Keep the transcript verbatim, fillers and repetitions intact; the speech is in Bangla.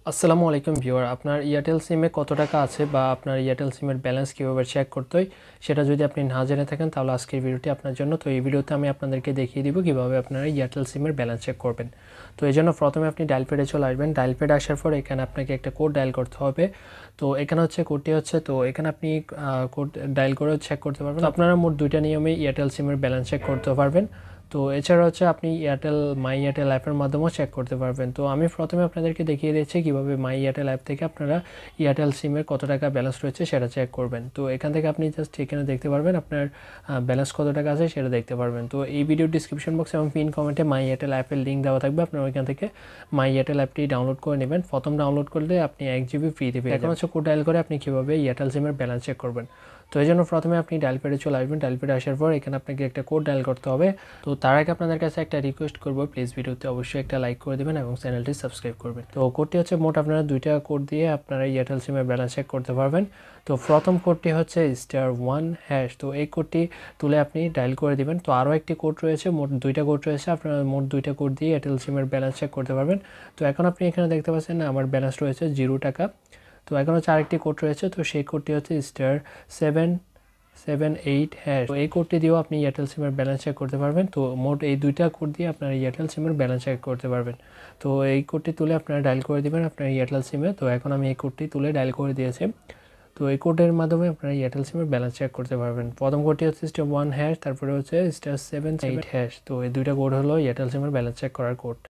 আসসালামু আলাইকুম ভিউয়ার, আপনার এয়ারটেল সিমে কত টাকা আছে বা আপনার এয়ারটেল সিমের ব্যালেন্স কীভাবে চেক করতে হয় সেটা যদি আপনি না জেনে থাকেন তাহলে আজকের ভিডিওটি আপনার জন্য। তো এই ভিডিওতে আমি আপনাদেরকে দেখিয়ে দিব কীভাবে আপনারা এয়ারটেল সিমের ব্যালেন্স চেক করবেন। তো এই জন্য প্রথমে আপনি ডায়াল প্যাডে চলে আসবেন। ডায়াল প্যাডে আসার পর এখানে আপনাকে একটা কোড ডায়াল করতে হবে। তো এখানে হচ্ছে কোডটি হচ্ছে, তো এখানে আপনি কোড ডায়াল করে চেক করতে পারবেন। তো আপনারা মোট দুইটা নিয়মে এয়ারটেল সিমের ব্যালেন্স চেক করতে পারবেন। তো এছাড়া হচ্ছে আপনি এয়ারটেল মাই এয়ারটেল অ্যাপের মাধ্যমেও চেক করতে পারবেন। তো আমি প্রথমে আপনাদেরকে দেখিয়ে দিচ্ছি কীভাবে মাই এয়ারটেল অ্যাপ থেকে আপনারা এয়ারটেল সিমের কত টাকা ব্যালেন্স রয়েছে সেটা চেক করবেন। তো এখান থেকে আপনি জাস্ট এখানে দেখতে পারবেন আপনার ব্যালেন্স কত টাকা আছে সেটা দেখতে পারবেন। তো এই ভিডিও ডিসক্রিপশন বক্সে এবং পিন কমেন্টে মাই এয়ারটেল অ্যাপের লিঙ্ক দেওয়া থাকবে, আপনারা ওইখান থেকে মাই এয়ারটেল অ্যাপটি ডাউনলোড করে নেবেন। প্রথম ডাউনলোড করলে আপনি এক জিবি ফ্রি দেবে। এখন হচ্ছে কোড ডায়াল করে আপনি কীভাবে এয়ারটেল সিমের ব্যালেন্স চেক করবেন। তো এই জন্য প্রথমে আপনি ডায়াল প্যাডে চলে আসবেন। ডায়াল প্যাডে আসার পর এখানে আপনাকে একটা কোড ডায়াল করতে হবে। তো তার আগে আপনাদের কাছে একটা রিকোয়েস্ট করবো, প্লিজ ভিডিওতে অবশ্যই একটা লাইক করে দেবেন এবং চ্যানেলটি সাবস্ক্রাইব করবেন। তো কোডটি হচ্ছে, মোট আপনারা দুইটা কোড দিয়ে আপনারা এয়ারটেল সিমের ব্যালেন্স চেক করতে পারবেন। তো প্রথম কোডটি হচ্ছে স্টার ওয়ান হ্যাশ। তো এই কোডটি তুলে আপনি ডায়াল করে দিবেন। তো আরও একটি কোড রয়েছে, মোট দুইটা কোড রয়েছে, আপনারা মোট দুইটা কোড দিয়ে এয়ারটেল সিমের ব্যালেন্স চেক করতে পারবেন। তো এখন আপনি এখানে দেখতে পাচ্ছেন আমার ব্যালেন্স রয়েছে জিরো টাকা। তো এখন হচ্ছে আরেকটি কোড রয়েছে, তো সেই কোডটি হচ্ছে star seven seven eight hash. তো এই কোডটি দিয়েও আপনি এয়ারটেল সিমের ব্যালেন্স চেক করতে পারবেন। তো মোট এই দুইটা কোড দিয়ে আপনার এয়ারটেল সিমের ব্যালেন্স চেক করতে পারবেন। তো এই কোডটি তুলে আপনারা ডায়াল করে দেবেন আপনার এয়ারটেল সিমে। তো এখন আমি এই কোডটি তুলে ডায়াল করে দিয়েছি। তো এই কোডের মাধ্যমে আপনারা এয়ারটেল সিমের ব্যালেন্স চেক করতে পারবেন। প্রথম কোডটি হচ্ছে স্টার ওয়ান হ্যাশ, তারপরে হচ্ছে স্টার সেভেন এইট হ্যাশ। তো এই দুইটা কোড হলো এয়ারটেল সিমের ব্যালেন্স চেক করার কোড।